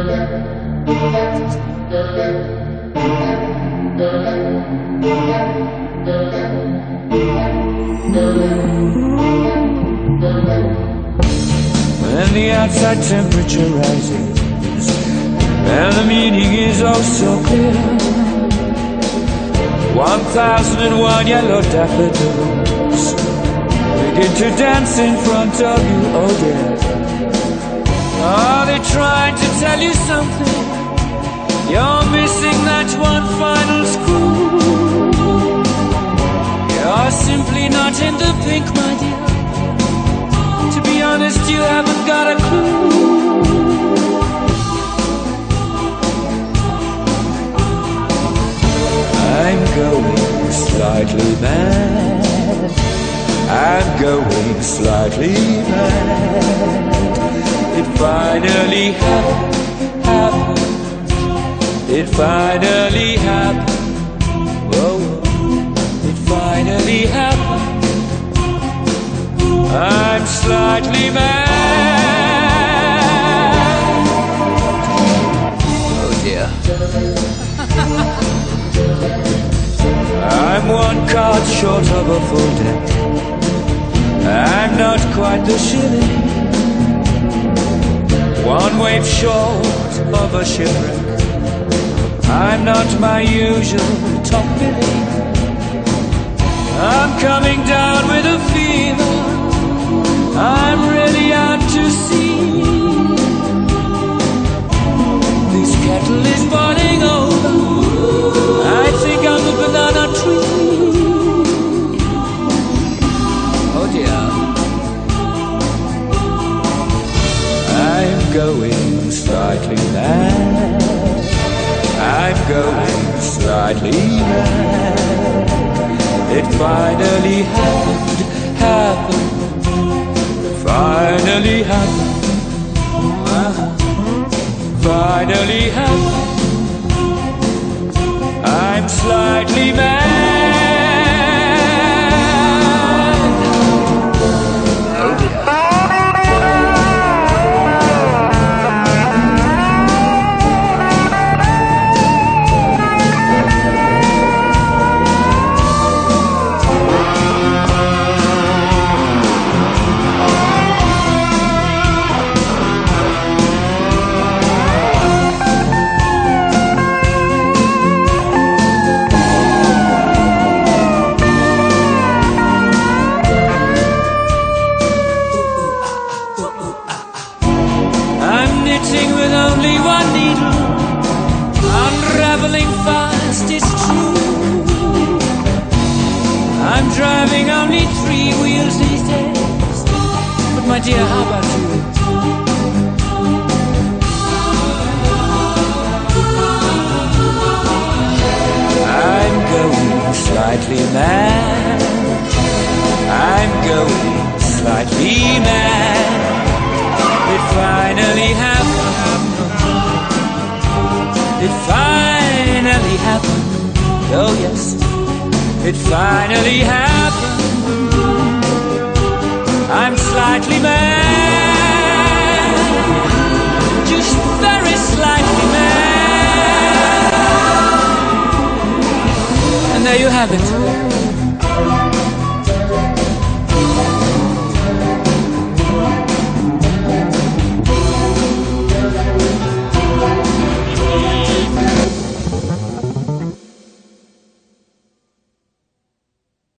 When the outside temperature rises and the meaning is oh so clear, 1001 yellow daffodils begin to dance in front of you, oh dear. Are they trying to tell you something? You're missing that one final screw. You're simply not in the pink, my dear. To be honest, you haven't got a clue. I'm going slightly mad. I'm going slightly mad. It finally happened. It finally happened. Whoa, it finally happened. I'm slightly mad. Oh dear. I'm one card short of a full deck. I'm not quite the shilling. One wave short of a shipwreck. I'm not my usual top billing. I'm coming down with a fever. I'm really out to sea. This kettle is boiling over. I think I'm a banana tree. Oh dear. I'm going slightly mad. I'm going slightly mad. It finally happened. Finally happened. Finally happened. I'm slightly mad. With only one needle, unraveling fast, it's true. I'm driving only 3 wheels these days, but my dear, how about you? I'm going slightly mad. I'm going slightly mad. It finally happened. It finally happened. Oh yes, it finally happened. I'm slightly mad. Just very slightly mad. And there you have it.